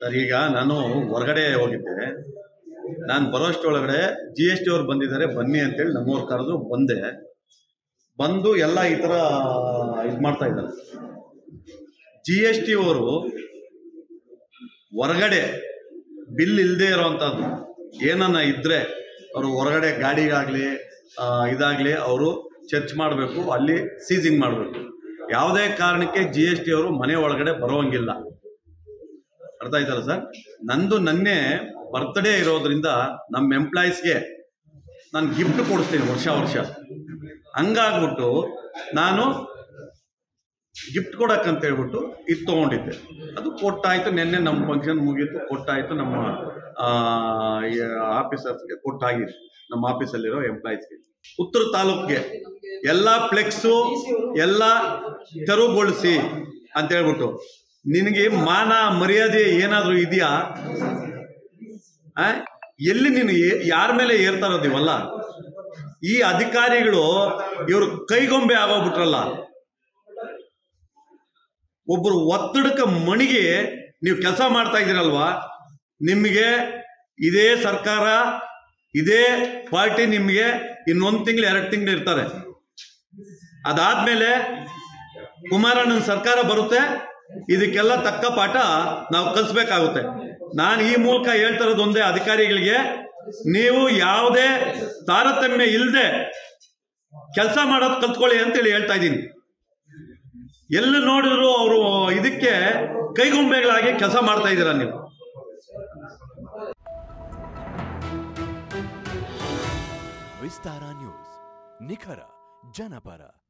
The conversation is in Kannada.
ಸರ್ ಈಗ ನಾನು ಹೊರಗಡೆ ಹೋಗಿದ್ದೆ. ನಾನು ಬರೋಷ್ಟೊಳಗಡೆ GST ಅವರು ಬಂದಿದ್ದಾರೆ, ಬನ್ನಿ ಅಂತೇಳಿ ನಮ್ಮವ್ರು ಕರೆದು ಬಂದೆ. ಬಂದು ಎಲ್ಲ ಈ ಥರ ಇದು ಮಾಡ್ತಾ ಇದ್ದಾರೆ. GST ಅವರು ಹೊರಗಡೆ ಬಿಲ್ ಇಲ್ಲದೆ ಇರೋವಂಥದ್ದು ಏನನ್ನ ಇದ್ದರೆ ಅವರು ಹೊರಗಡೆ ಗಾಡಿಗಾಗಲಿ ಇದಾಗಲಿ ಅವರು ಚರ್ಚ್ ಮಾಡಬೇಕು, ಅಲ್ಲಿ ಸೀಸಿಂಗ್ ಮಾಡಬೇಕು. ಯಾವುದೇ ಕಾರಣಕ್ಕೆ GST ಅವರು ಮನೆ ಒಳಗಡೆ ಬರೋಂಗಿಲ್ಲ. ಅರ್ಥ ಆಯ್ತಲ್ಲ ಸರ್? ನಂದು ನನ್ನೇ ಬರ್ತ್ಡೇ ಇರೋದ್ರಿಂದ ನಮ್ಮ ಎಂಪ್ಲಾಯೀಸ್ಗೆ ನಾನು ಗಿಫ್ಟ್ ಕೊಡಿಸ್ತೀನಿ ವರ್ಷ ವರ್ಷ. ಹಂಗಾಗ್ಬಿಟ್ಟು ನಾನು ಗಿಫ್ಟ್ ಕೊಡಕ್ಕಂತ ಹೇಳ್ಬಿಟ್ಟು ಇದು ತೊಗೊಂಡಿದ್ದೆ. ಅದು ಕೊಟ್ಟಾಯಿತು. ನಿನ್ನೆ ನಮ್ಮ ಫಂಕ್ಷನ್ ಮುಗೀತು, ಕೊಟ್ಟಾಯಿತು. ನಮ್ಮ ಆಫೀಸರ್ಸ್ಗೆ ಕೊಟ್ಟಾಗಿದೆ, ನಮ್ಮ ಆಫೀಸಲ್ಲಿರೋ ಎಂಪ್ಲಾಯೀಸ್ಗೆ. ಉತ್ತರ ತಾಲೂಕಿಗೆ ಎಲ್ಲ ಫ್ಲೆಕ್ಸು ಎಲ್ಲ ತೆರವುಗೊಳಿಸಿ ಅಂತ ಹೇಳ್ಬಿಟ್ಟು. ನಿನಗೆ ಮಾನ ಮರ್ಯಾದೆ ಏನಾದರೂ ಇದೆಯಾ? ಎಲ್ಲಿ ನೀನು ಯಾರ ಮೇಲೆ ಏರ್ತಾ ಇರೋದಿವಲ್ಲ? ಈ ಅಧಿಕಾರಿಗಳು ಇವರು ಕೈಗೊಂಬೆ ಆಗೋಗ್ಬಿಟ್ರಲ್ಲ. ಒಬ್ಬರು ಒತ್ತಡಕ್ಕೆ ಮಣಿಗೆ ನೀವು ಕೆಲಸ ಮಾಡ್ತಾ ಇದ್ದೀರಲ್ವಾ? ನಿಮಗೆ ಇದೇ ಸರ್ಕಾರ, ಇದೇ ಪಾರ್ಟಿ ನಿಮಗೆ ಇನ್ನೊಂದು ತಿಂಗಳು 2 ತಿಂಗಳು ಇರ್ತಾರೆ. ಅದಾದ್ಮೇಲೆ ಕುಮಾರಣ್ಣನ ಸರ್ಕಾರ ಬರುತ್ತೆ. ಇದಕ್ಕೆಲ್ಲ ತಕ್ಕ ಪಾಠ ನಾವು ಕಲಿಸ್ಬೇಕಾಗುತ್ತೆ. ನಾನು ಈ ಮೂಲಕ ಹೇಳ್ತಾ ಇರೋದು ಒಂದೇ, ಅಧಿಕಾರಿಗಳಿಗೆ ನೀವು ಯಾವುದೇ ತಾರತಮ್ಯ ಇಲ್ಲದೆ ಕೆಲಸ ಮಾಡೋದು ಕಲ್ತ್ಕೊಳ್ಳಿ ಅಂತೇಳಿ ಹೇಳ್ತಾ ಇದ್ದೀನಿ. ಎಲ್ಲ ನೋಡಿದ್ರು ಅವರು ಇದಕ್ಕೆ ಕೈಗೊಂಬೆಗಳಾಗಿ ಕೆಲಸ ಮಾಡ್ತಾ ಇದ್ದೀರಾ ನೀವು. ವಿಸ್ತಾರ ನ್ಯೂಸ್, ನಿಖರ ಜನಪರ.